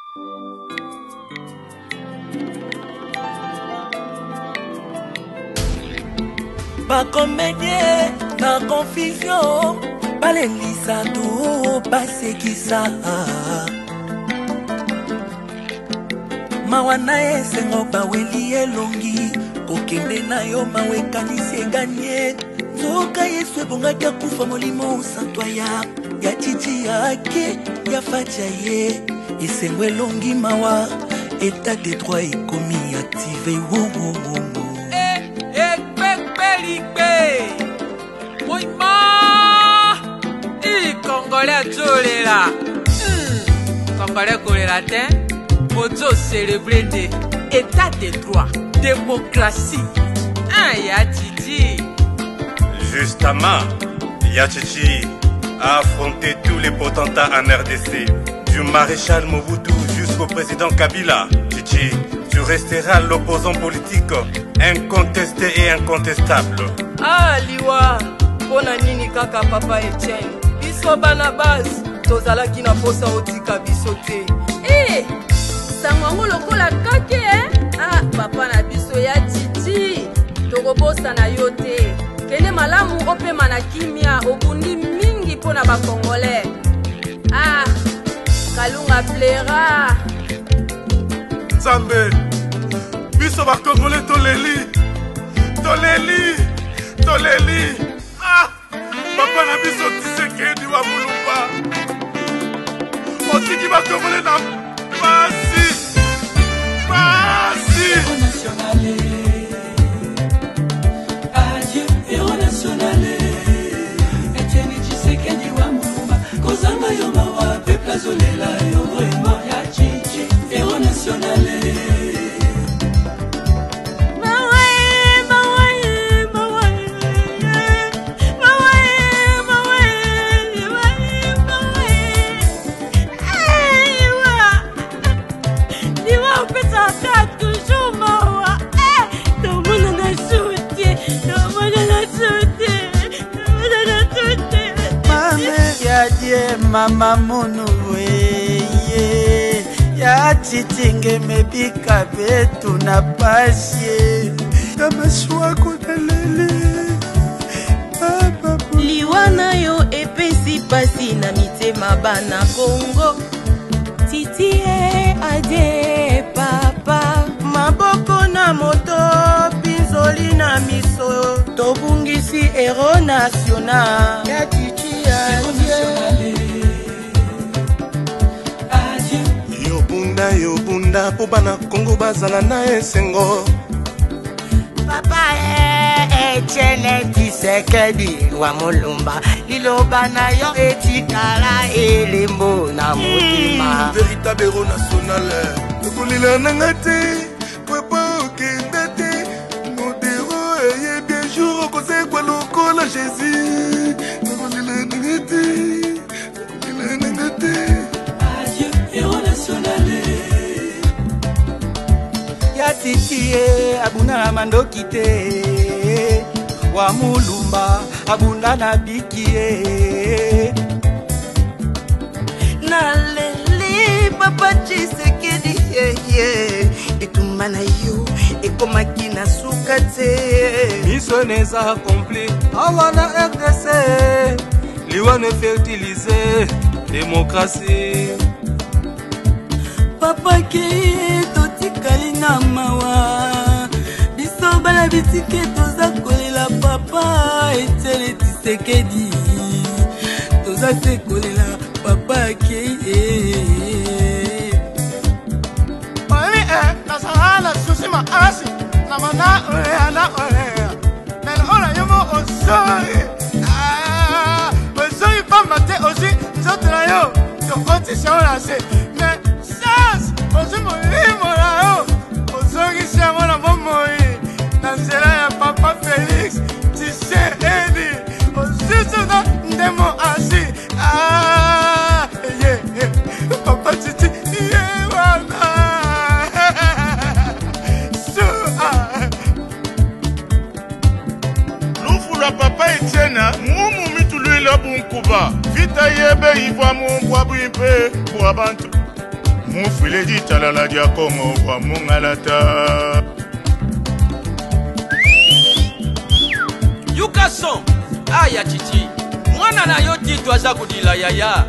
Pas comédien, na confusion. Balelisa tout, passé qui ça. Mawana esengo baweli elongi. Kokende na yo mawe kanisi enganye. Zoka yesu ebonga kia kufa molimo usantoya. Ya titi yake, ya fatia ye. Esengo elongi mawa. État de droit ekomi activé. Congolais Jolela, Congolais Kolélatin, Mozo célébré de état de droit, démocratie. Yatiti. Justement, Yatiti a affronté tous les potentats en RDC, du maréchal Mobutu jusqu'au président Kabila. Titi, tu resteras l'opposant politique incontesté et incontestable. Ah, Liwa, pona nini kaka papa Etienne. Bana base tozala kina posa otika bisote sangwango lokola kake ah papa na biso ya titi tokobosa na yote kene malamu opema na kimia obundi mingi pona ba congolais ah kalunga plera Nzambe biso ba congolais toleli ah papa na biso Tshisekedi wa Mulumba otiki bakongole na pasi adieu héros nationale Etienne Tshisekedi wa Mulumba kozanga yo mawa peuple azolela yo vraiment ya chichi héros nationale. Mama Monuwe ya chitinge mebika betu na pasye tamashwa kotalele liwana yo epesi pasi na mitema bana Kongo titi ade papa maboko na moto pinzoli na miso tobungisi héros national ya titi yobunda po bana Kongo bazala na esengo papa Etienne Tshisekedi wa Mulumba liloba na yo etikala elembo na mutima véritable héros national tokolila nanga te papa okenda te modero eye bien jour okozekwa lokola Jésus tokolila nanga te Adieu héros national. ya titi abuna mandoki te wa Mulumba abunda na biki na leli papa Tshisekedi etumba na yo ekomaki na suka te miso neza accompli awa na RDC liwane fertiliser démocratie papa ke totikali na mawa biso bana bitike toza kolela papa Etienne Tshisekedi toza se kolela papa ke oli nasala susima asi na mana na men ora yomo osori osori pamba te osi nzoto na yo tokoti shaola se mais sas osi molimo na yo ozongisi yango na bomoi na nzela ya papa Félix Tshisekedi osusu na ndemo asi papa titi wana lufula papa Etienne mumu mituluila bunkuba vita yebe ivwa mumbwa bwimpe kwa bantu Mufile di talala dia Congo wa mungalata. Yukason, aya chichi. Mwana na yoti twaza kudila yaya.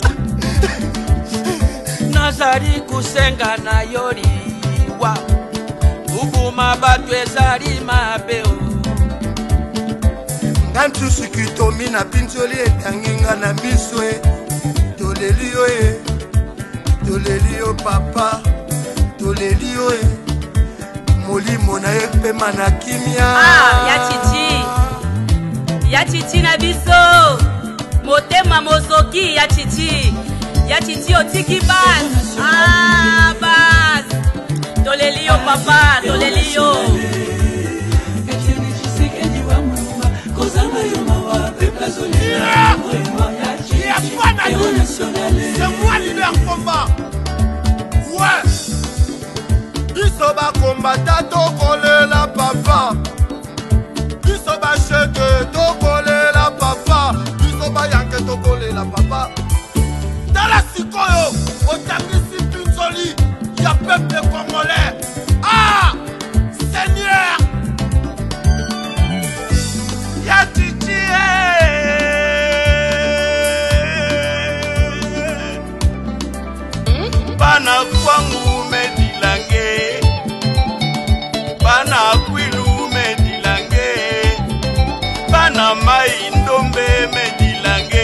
Nazari kusenga na yori wa. Ubuma batu ezari mapeo. Nantu sikitomi na pinzoli etanginga na miswe. Tolelio Tolelio papa, tolelio molimo na yepe manakimia. Ah, ya chichi na biso. Motema mozoki ya chichi otiki bas. Ah, bas. Tolelio papa, tolelio. C'est moi leader combat. Ouais. Isoba combattant tokole la papa. Isoba cheke tokole la papa. Isoba yanke tokole la papa. Dans la sikoyo, au tamisi pinzoli, y'a peuple congolais. Ah, Seigneur. Y'a Titi. Bana kwangu medilange, bana kwilu medilange, bana mai ndombe medilange.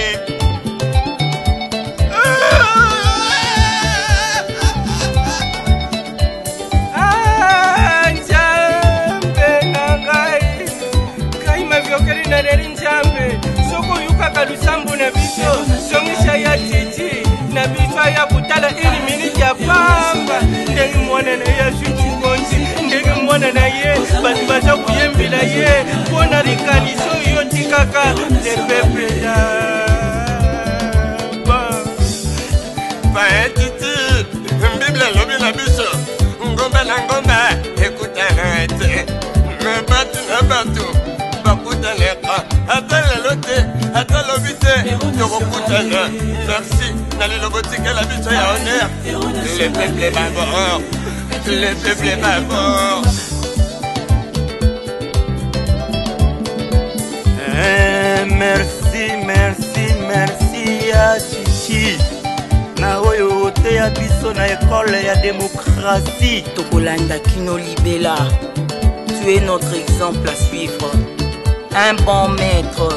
Njambe nangai, kai mavyokeri na reri njambe. Soko yuka kalusambu na biso, songisha ya titi. Na bichwa ya kutala ili miniki ya pamba. Ndegi mwana na ya shuchi konzi, ndegi mwana na ye bati baza kuyembila ye. Kona rikaniso yoti kaka de pepe da Pae titi, mbibla lobi la biso. Ngombe na ngombe, ekuta rete. Me batu na batu, bakuta leka. Ata la lote, ata lobite, yorokuta le. Merci. N'allez le voter que la biche à honneur. Le peuple est bavard. Le peuple est bavard. Merci ya chichi. Na oyo te ya biso na école ya démocratie. Tokolanda Kino Libela. Tu es notre exemple à suivre. Un bon maître.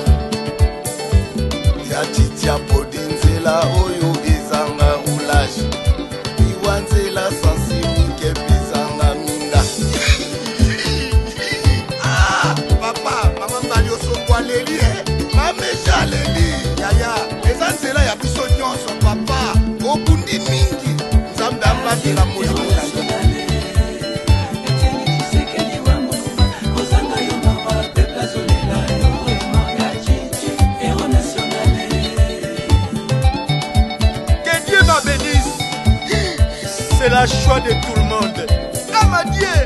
Ya chichi a podinzela oyo ezanga roulage. Iwanzela sensibilité bizanga minda. Ah, papa, maman Mario Sokwaleli, mame jaleli. Yaya, ezanzela ya biso nyonso papa. Okundi mingi. Nzambe ambandela molimo na yo. C'est la joie de tout le monde. Ah ma Dieu!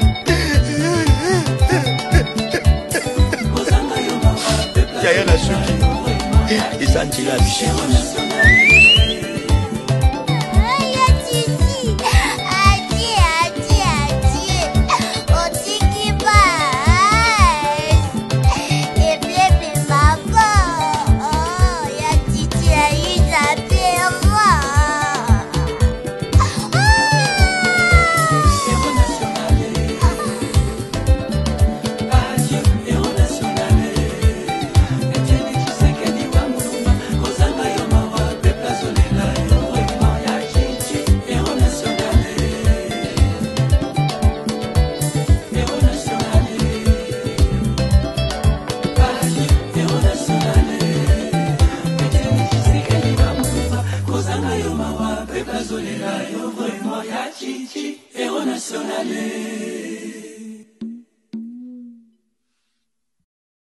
Yaya na Suki. Isantila Michel. Héros national.